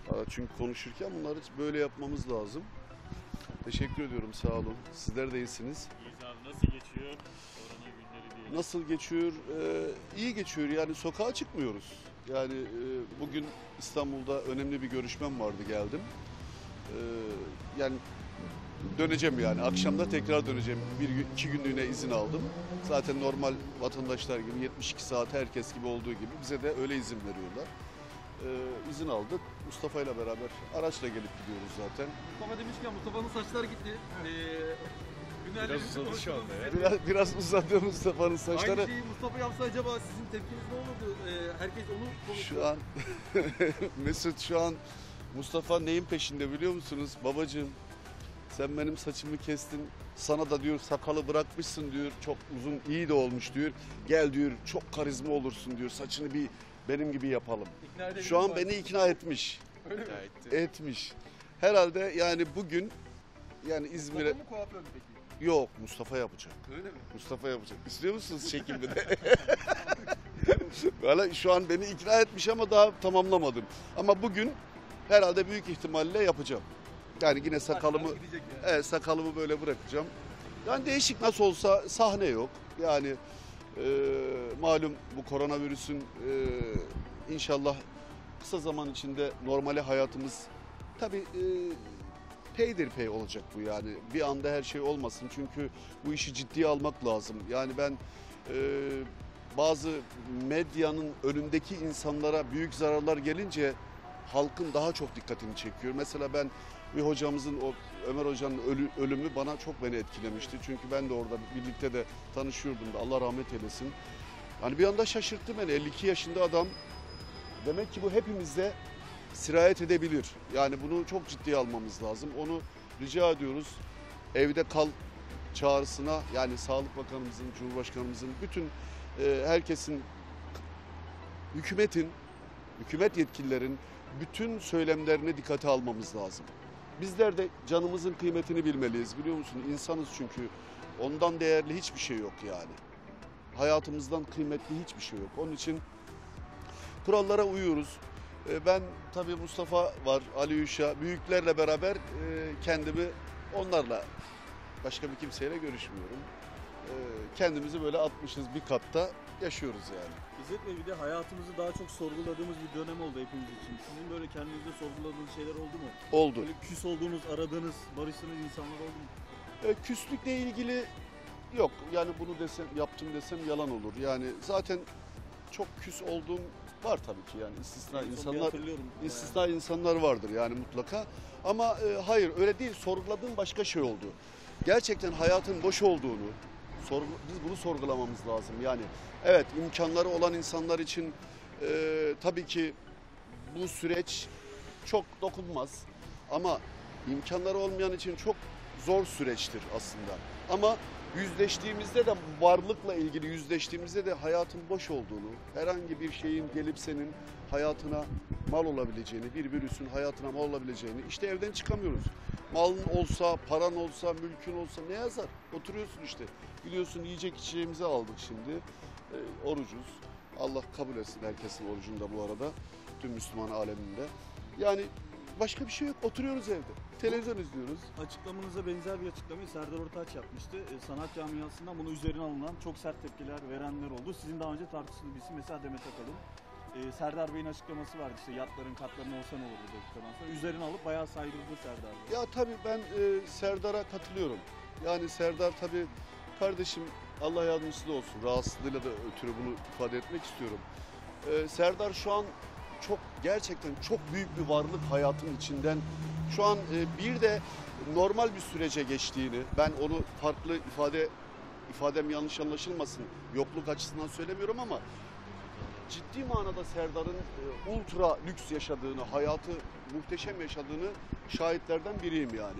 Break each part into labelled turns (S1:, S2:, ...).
S1: Çünkü konuşurken bunları böyle yapmamız lazım. Teşekkür ediyorum, sağ olun. Sizler de iyisiniz.
S2: İyiyiz abi, nasıl geçiyor korona günleri diyelim.
S1: Nasıl geçiyor? İyi geçiyor. Yani sokağa çıkmıyoruz. Yani bugün İstanbul'da önemli bir görüşmem vardı, geldim. Yani döneceğim yani. Akşamda tekrar döneceğim. İki günlüğüne izin aldım. Zaten normal vatandaşlar gibi 72 saat herkes gibi olduğu gibi bize de öyle izin veriyorlar. İzin aldık. Mustafa ile beraber araçla gelip gidiyoruz zaten.
S3: Mustafa demişken Mustafa'nın saçları gitti. Günlerce
S2: Biraz uzadı şu anda ya.
S1: Biraz uzadı Mustafa'nın saçları.
S3: Aynı şeyi Mustafa yapsa acaba sizin tepkiniz ne olurdu? Herkes onu konuşuyor.
S1: Şu an Mesut, şu an Mustafa neyin peşinde biliyor musunuz? Babacığım, sen benim saçımı kestin. Sana da diyor sakalı bırakmışsın diyor. Çok uzun, iyi de olmuş diyor. Gel diyor, çok karizma olursun diyor. Saçını bir benim gibi yapalım. Şu an beni ikna etmiş.
S3: Öyle mi?
S1: Etmiş. Herhalde yani bugün, yani İzmir'e...
S3: Mustafa mı kuaför mü peki?
S1: Yok, Mustafa yapacak.
S3: Öyle mi?
S1: Mustafa yapacak. İstiyor musunuz çekimde de? Valla şu an beni ikna etmiş ama daha tamamlamadım. Ama bugün herhalde büyük ihtimalle yapacağım. Yani yine sakalımı,
S3: Gidecek yani.
S1: evet, sakalımı böyle bırakacağım. Yani değişik, nasıl olsa sahne yok. Yani malum bu koronavirüsün inşallah kısa zaman içinde normale hayatımız, tabii peyderpey olacak bu yani. Bir anda her şey olmasın çünkü bu işi ciddiye almak lazım. Yani ben bazı medyanın önündeki insanlara büyük zararlar gelince halkın daha çok dikkatini çekiyor. Mesela ben bir hocamızın, o Ömer Hoca'nın ölümü beni etkilemişti. Çünkü ben de orada birlikte de tanışıyordum da, Allah rahmet eylesin. Hani bir anda şaşırttı beni, 52 yaşında adam. Demek ki bu hepimizde sirayet edebilir. Yani bunu çok ciddiye almamız lazım. Onu rica ediyoruz. Evde kal çağrısına, yani Sağlık Bakanımızın, Cumhurbaşkanımızın, bütün herkesin, hükümet yetkililerin bütün söylemlerini dikkate almamız lazım. Bizler de canımızın kıymetini bilmeliyiz, biliyor musun? İnsanız çünkü. Ondan değerli hiçbir şey yok yani. Hayatımızdan kıymetli hiçbir şey yok. Onun için kurallara uyuyoruz. Ben tabii, Mustafa var, Ali Yuşa, büyüklerle beraber kendimi, onlarla, başka bir kimseyle görüşmüyorum. Kendimizi böyle atmışız bir katta, yaşıyoruz yani.
S4: İzzet Bey, bir de hayatımızı daha çok sorguladığımız bir dönem oldu hepimiz için. Sizin böyle kendinizde sorguladığınız şeyler oldu mu?
S1: Oldu.
S4: Böyle küs olduğunuz, aradığınız, barıştığınız insanlar oldu mu?
S1: Küslükle ilgili yok. Yani bunu desem, yaptım desem yalan olur. Yani zaten çok küs olduğum var tabii ki, yani istisna insanlar vardır yani mutlaka. Ama hayır, öyle değil. Sorguladığım başka şey oldu. Gerçekten hayatın boş olduğunu, biz bunu sorgulamamız lazım. Yani evet, imkanları olan insanlar için tabii ki bu süreç çok dokunmaz. Ama imkanları olmayan için çok zor süreçtir aslında. Ama yüzleştiğimizde de, varlıkla ilgili yüzleştiğimizde de hayatın boş olduğunu, herhangi bir şeyin gelip senin hayatına mal olabileceğini, bir virüsün hayatına mal olabileceğini, işte evden çıkamıyoruz. Malın olsa, paran olsa, mülkün olsa ne yazar? Oturuyorsun işte. Biliyorsun, yiyecek içeceğimizi aldık şimdi. Orucuz. Allah kabul etsin herkesin orucunu da bu arada. Tüm Müslüman aleminde. Yani başka bir şey yok. Oturuyoruz evde. Televizyon izliyoruz.
S4: Açıklamanıza benzer bir açıklamayı Serdar Ortaç yapmıştı. Sanat camiasından bunu üzerine alınan çok sert tepkiler verenler oldu. Sizin daha önce tartıştığınız bir isim mesela Demet Akalın. Serdar Bey'in açıklaması vardı, işte yatların katlarına olsa ne olur dedikten sonra. Üzerine alıp bayağı saygıladı Serdar Bey.
S1: Ya tabii ben Serdar'a katılıyorum. Yani Serdar tabii kardeşim, Allah yardımcısı da olsun. Rahatsızlığıyla da ötürü bunu ifade etmek istiyorum. Serdar şu an gerçekten çok büyük bir varlık hayatın içinden. Şu an bir de normal bir sürece geçtiğini, ben onu farklı ifadem yanlış anlaşılmasın, yokluk açısından söylemiyorum ama ciddi manada Serdar'ın ultra lüks yaşadığını, hayatı muhteşem yaşadığını şahitlerden biriyim yani.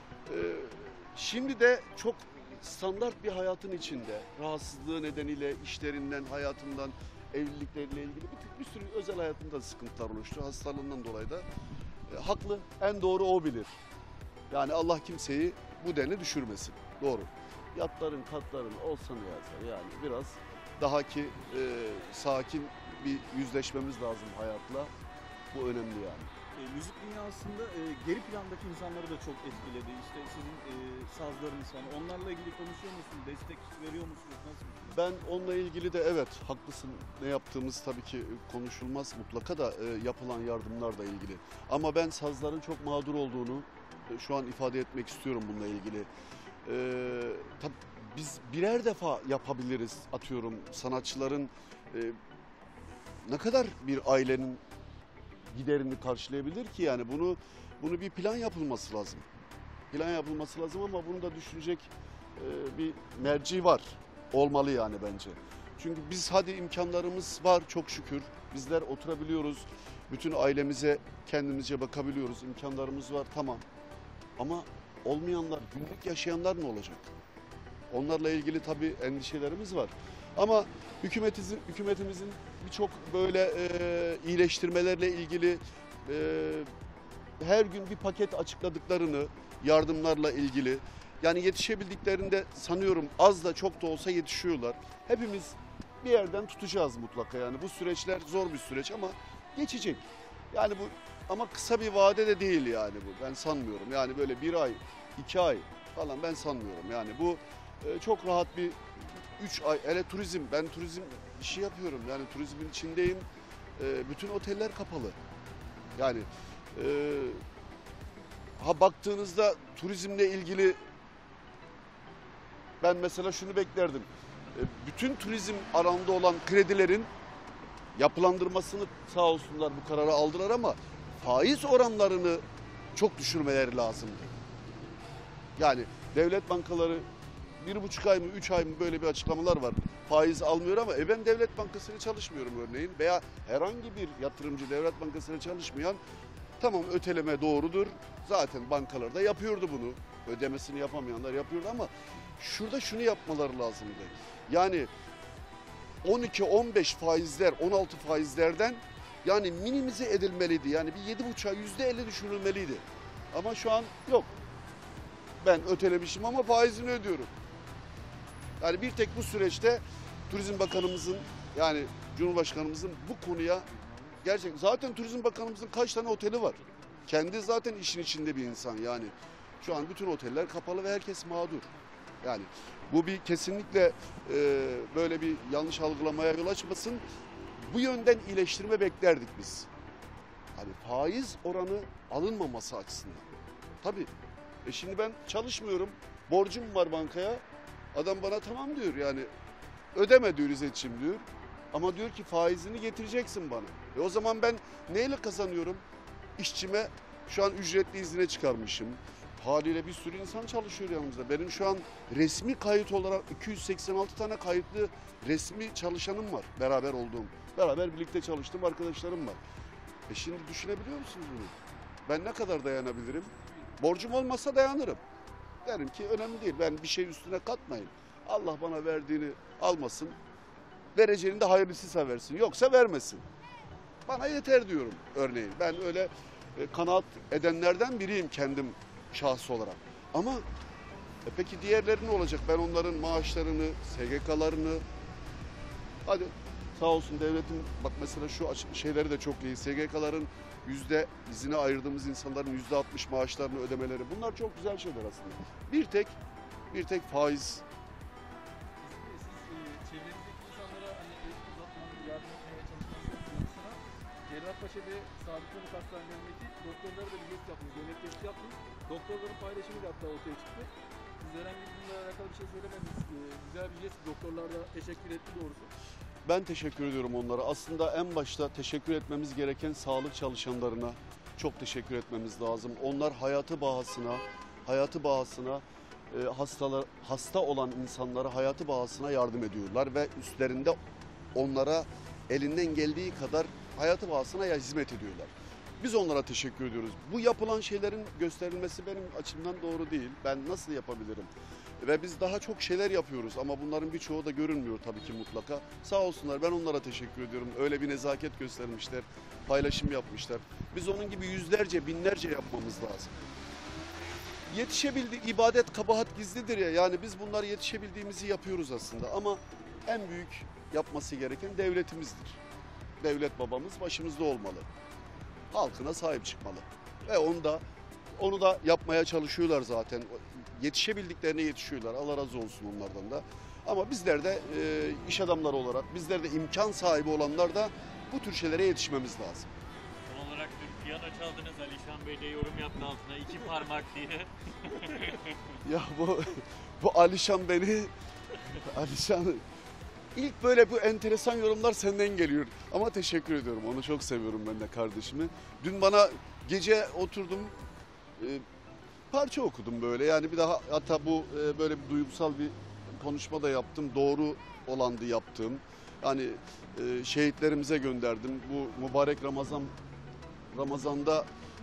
S1: Şimdi de çok standart bir hayatın içinde, rahatsızlığı nedeniyle işlerinden, hayatından, evlilikleriyle ilgili bir sürü özel hayatında sıkıntılar oluştu. Hastalığından dolayı da haklı, en doğru o bilir. Yani Allah kimseyi bu denli düşürmesin. Doğru. Yatların, katların olsa ne yazar? Yani biraz daha ki sakin bir yüzleşmemiz lazım hayatla. Bu önemli yani.
S4: Müzik dünyasında geri plandaki insanları da çok etkiledi. İşte sizin sazlarınız falan. Onlarla ilgili konuşuyor musunuz? Destek veriyor musunuz? Nasıl bir şey?
S1: Ben onunla ilgili de evet haklısın, ne yaptığımız tabii ki konuşulmaz mutlaka da yapılan yardımlarla ilgili. Ama ben sazların çok mağdur olduğunu şu an ifade etmek istiyorum bununla ilgili. Tabii biz birer defa yapabiliriz, atıyorum sanatçıların ne kadar bir ailenin giderini karşılayabilir ki, yani bunu bir plan yapılması lazım. Plan yapılması lazım ama bunu da düşünecek bir merci var. Olmalı yani bence. Çünkü biz hadi imkanlarımız var çok şükür. Bizler oturabiliyoruz. Bütün ailemize kendimizce bakabiliyoruz. İmkanlarımız var tamam. Ama olmayanlar, günlük yaşayanlar ne olacak? Onlarla ilgili tabii endişelerimiz var. Ama hükümetimizin birçok böyle iyileştirmelerle ilgili her gün bir paket açıkladıklarını, yardımlarla ilgili, yani yetişebildiklerinde sanıyorum az da çok da olsa yetişiyorlar. Hepimiz bir yerden tutacağız mutlaka, yani bu süreçler zor bir süreç ama geçecek. Yani bu ama kısa bir vade de değil yani bu, ben sanmıyorum. Yani böyle 1 ay, 2 ay falan ben sanmıyorum. Yani bu çok rahat bir 3 ay, hele turizm, ben turizm işi yapıyorum yani turizmin içindeyim. Bütün oteller kapalı. Yani baktığınızda turizmle ilgili ben mesela şunu beklerdim. Bütün turizm alanında olan kredilerin yapılandırmasını sağ olsunlar bu kararı aldılar ama faiz oranlarını çok düşürmeleri lazımdı. Yani devlet bankaları 1,5 ay mı 3 ay mı böyle bir açıklamalar var. Faiz almıyor ama ben devlet bankasıyla çalışmıyorum örneğin veya herhangi bir yatırımcı devlet bankasıyla çalışmayan, tamam öteleme doğrudur. Zaten bankalar da yapıyordu bunu. Ödemesini yapamayanlar yapıyordu ama şurada şunu yapmaları lazımdı. Yani 12-15 faizler, 16 faizlerden yani minimize edilmeliydi. Yani bir 7,5'a %50 düşürülmeliydi. Ama şu an yok. Ben ötelemişim ama faizini ödüyorum. Yani bir tek bu süreçte Turizm Bakanımızın, yani Cumhurbaşkanımızın bu konuya gerçekten, zaten Turizm Bakanımızın kaç tane oteli var? Kendi zaten işin içinde bir insan yani. Şu an bütün oteller kapalı ve herkes mağdur. Yani bu bir kesinlikle böyle bir yanlış algılamaya yol açmasın. Bu yönden iyileştirme beklerdik biz. Hani faiz oranı alınmaması açısından. Tabii. Şimdi ben çalışmıyorum. Borcum var bankaya. Adam bana tamam diyor yani. Ödeme diyor İzzetciğim diyor. Ama diyor ki faizini getireceksin bana. O zaman ben neyle kazanıyorum? İşçime şu an ücretli izine çıkarmışım. Haliyle bir sürü insan çalışıyor yanımızda. Benim şu an resmi kayıt olarak 286 tane kayıtlı resmi çalışanım var. Beraber olduğum, beraber birlikte çalıştığım arkadaşlarım var. Şimdi düşünebiliyor musunuz bunu? Ben ne kadar dayanabilirim? Borcum olmasa dayanırım. Derim ki önemli değil. Ben bir şey üstüne katmayayım. Allah bana verdiğini almasın. Vereceğini de hayırlısıysa versin. Yoksa vermesin. Bana yeter diyorum örneğin. Ben öyle kanaat edenlerden biriyim kendim şahsı olarak. Ama peki diğerleri ne olacak? Ben onların maaşlarını, SGK'larını, hadi sağ olsun devletin, bak mesela şu şeyleri de çok iyi. SGK'ların izine ayırdığımız insanların %60 maaşlarını ödemeleri. Bunlar çok güzel şeyler aslında. Bir tek faiz.
S3: Siz çevrenizdeki insanlara hani uzatmanın, yardım etmeye çalışmanın yanı sıra Cerrahpaşa ve Sadık Yoluk Hastanelerindeki doktorlara da bir jest yaptınız, yemek testi yaptınız. Doktorların paylaşımı da hatta ortaya çıktı. Siz herhangi bununla alakalı bir şey söylemediniz. Güzel bir jest, doktorlar da teşekkür etti doğrusu.
S1: Ben teşekkür ediyorum onlara. Aslında en başta teşekkür etmemiz gereken sağlık çalışanlarına çok teşekkür etmemiz lazım. Onlar hayatı bahasına hasta olan insanlara hayatı bahasına yardım ediyorlar ve üstlerinde onlara elinden geldiği kadar hayatı bahasına hizmet ediyorlar. Biz onlara teşekkür ediyoruz. Bu yapılan şeylerin gösterilmesi benim açımdan doğru değil. Ben nasıl yapabilirim? Ve biz daha çok şeyler yapıyoruz ama bunların birçoğu da görünmüyor tabii ki mutlaka. Sağ olsunlar, ben onlara teşekkür ediyorum. Öyle bir nezaket göstermişler, paylaşım yapmışlar. Biz onun gibi yüzlerce, binlerce yapmamız lazım. İbadet kabahat gizlidir ya. Yani biz bunları yetişebildiğimizi yapıyoruz aslında ama en büyük yapması gereken devletimizdir. Devlet babamız başımızda olmalı. halkına sahip çıkmalı. Ve onu da yapmaya çalışıyorlar zaten. Yetişebildiklerine yetişiyorlar. Allah razı olsun onlardan da. Ama bizler de iş adamları olarak, bizler de imkan sahibi olanlar da bu tür şeylere yetişmemiz lazım.
S2: Son olarak dün piyano çaldınız. Alişan Bey de yorum yaptı altına. 2 parmak diye.
S1: Ya bu Alişan ilk böyle bu enteresan yorumlar senden geliyor. Ama teşekkür ediyorum. Onu çok seviyorum ben de kardeşimi. Dün bana gece oturdum parça okudum böyle. Yani bir daha hatta bu böyle bir duygusal bir konuşma da yaptım. Doğru olandı yaptığım. Yani şehitlerimize gönderdim. Bu mübarek Ramazan'da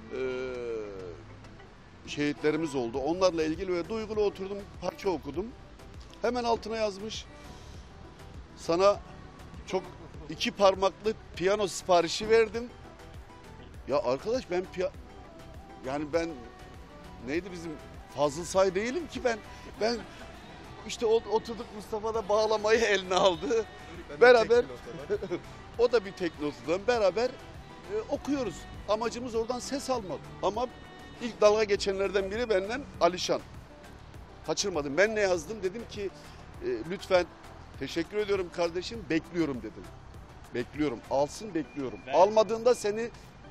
S1: şehitlerimiz oldu. Onlarla ilgili ve duygulu oturdum, parça okudum. Hemen altına yazmış. Sana çok 2 parmaklı piyano siparişi verdim. Ya arkadaş ben ben neydi bizim Fazıl Say değilim ki ben işte oturduk, Mustafa da bağlamayı eline aldı. Beraber o da bir tek notadan beraber okuyoruz. Amacımız oradan ses almak. Ama ilk dalga geçenlerden biri benden Alişan. Kaçırmadım. Ben ne yazdım? Dedim ki lütfen teşekkür ediyorum kardeşim, bekliyorum dedim. Bekliyorum. Alsın, bekliyorum. Almadığında seni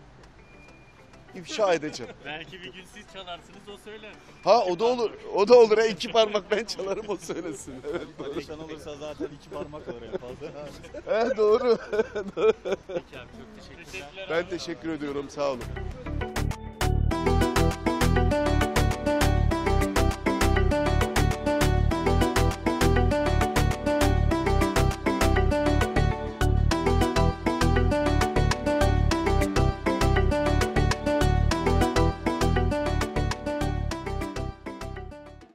S1: ifşa edeceğim.
S2: Belki bir gün siz çalarsınız, o söyler.
S1: Ha o da olur. O da olur. 2 parmak ben çalarım, o söylesin. Evet, doğru.
S4: Alişan olursa zaten 2 parmak olur en fazla.
S1: Doğru.
S2: Peki abi, çok teşekkürler.
S1: Ben teşekkür ediyorum. Sağ olun.